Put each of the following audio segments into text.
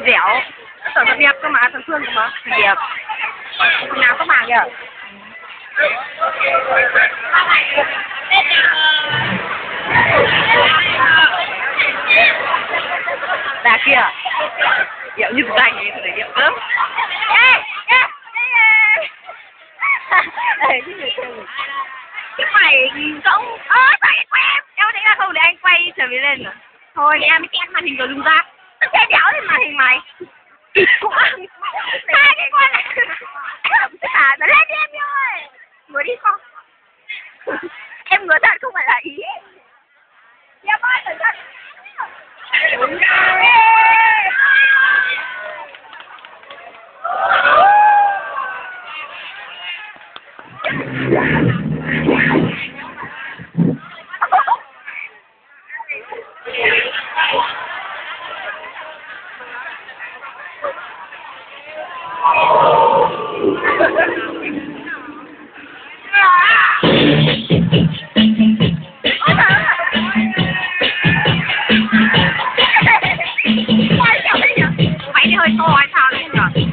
dẻo. Tưởng là đẹp cơ mà, thằng Phương cơ mà. Đẹp. Thằng nào có mà kìa. Đà kia. Dẻo như danh ấy, thằng này đẹp lắm. Ê, cái mày không quay em em thấy là không để anh quay trở về lên rồi thôi em mới chen màn hình rồi lung ra che đéo lên màn hình mày hai cái con này nó lên đi em yêu ơi ngồi đi con em ngứa thật không phải là ý em ơi cẩn thận mày đi hơi to hay sao đấy nhỉ?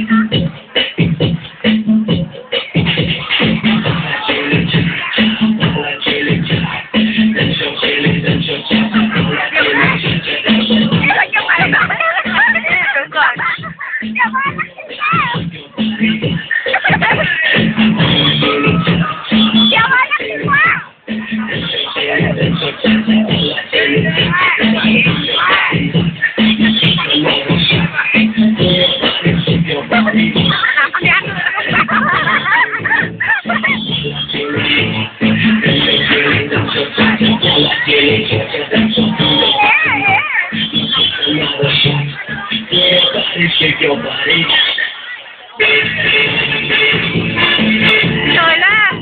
Trời la